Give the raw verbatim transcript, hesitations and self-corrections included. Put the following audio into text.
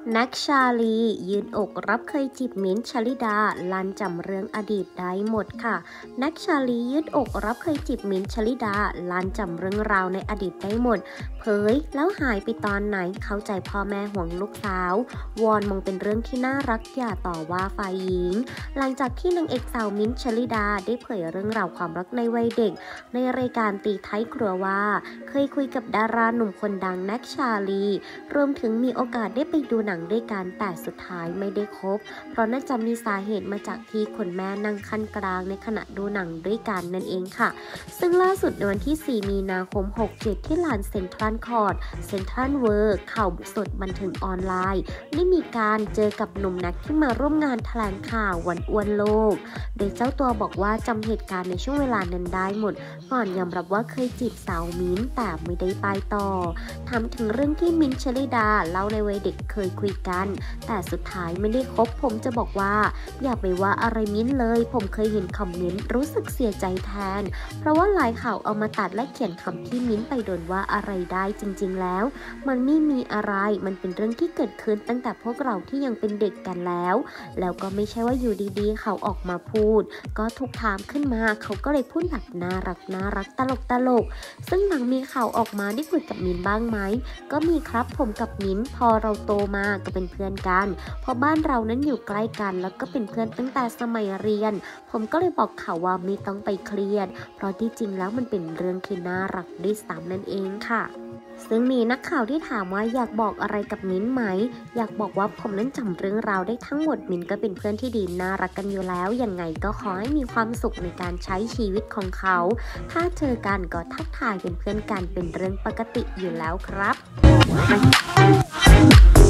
แน็กชาลียืนอกรับเคยจีบมิ้นท์ ชลิดาลันจำเรื่องอดีตได้หมดค่ะแน็กชาลียืดอกรับเคยจีบมิ้นท์ ชลิดาลันจำเรื่องราวในอดีตได้หมดเผยแล้วหายไปตอนไหนเข้าใจพ่อแม่ห่วงลูกสาววอนมองเป็นเรื่องที่น่ารักอย่าต่อว่าฝ่ายหญิงหลังจากที่นางเอกสาวมิ้นท์ ชลิดาได้เผยเรื่องราวความรักในวัยเด็กในรายการตีท้ายครัวว่าเคยคุยกับดาราหนุ่มคนดังแน็กชาลีรวมถึงมีโอกาสได้ไปดูหนังด้วยกันแต่สุดท้ายไม่ได้คบเพราะน่าจะมีสาเหตุมาจากที่คุณแม่นั่งขั้นกลางในขณะดูหนังด้วยกันนั่นเองค่ะซึ่งล่าสุดในวันที่ สี่มีนาคม หกเจ็ดที่ลานเซ็นทรัลคอร์ทเซ็นทรัลเวิร์ข่าวสดบันเทิงออนไลน์ได้มีการเจอกับหนุ่มแน็กที่มาร่วมงานแถลงข่าววันอ้วนโลกโดยเจ้าตัวบอกว่าจำเหตุการณ์ในช่วงเวลานั้นได้หมดก่อนยอมรับว่าเคยจีบสาวมิ้นท์แต่ไม่ได้ไปต่อถามถึงเรื่องที่มิ้นท์ ชลิดาเล่าในวัยเด็กเคยคุยกันแต่สุดท้ายไม่ได้คบผมจะบอกว่าอย่าไปว่าอะไรมิ้นเลยผมเคยเห็นคอมเมนต์รู้สึกเสียใจแทนเพราะว่าหลายข่าวเอามาตัดและเขียนคำที่มิ้นไปโดนว่าอะไรได้จริงๆแล้วมันไม่มีอะไรมันเป็นเรื่องที่เกิดขึ้นตั้งแต่พวกเราที่ยังเป็นเด็กกันแล้วแล้วก็ไม่ใช่ว่าอยู่ดีๆเขาออกมาพูดก็ถูกถามขึ้นมาเขาก็เลยพูดแบบน่ารักน่ารักตลกตลกซึ่งหลังมีข่าวออกมาได้คุยกับมิ้นบ้างไหมก็มีครับผมกับมิ้นพอเราโตมาก็เป็นเพื่อนกันเพราะบ้านเรานั้นอยู่ใกล้กันแล้วก็เป็นเพื่อนตั้งแต่สมัยเรียนผมก็เลยบอกเขาว่าไม่ต้องไปเครียดเพราะที่จริงแล้วมันเป็นเรื่องที่น่ารักด้วยซ้ำนั่นเองค่ะซึ่งมีนักข่าวที่ถามว่าอยากบอกอะไรกับมิ้นไหมอยากบอกว่าผมนั้นจำเรื่องราวได้ทั้งหมดมิ้นก็เป็นเพื่อนที่ดีน่ารักกันอยู่แล้วยังไงก็ขอให้มีความสุขในการใช้ชีวิตของเขาถ้าเจอกันก็ทักทายเป็นเพื่อนกันเป็นเรื่องปกติอยู่แล้วครับ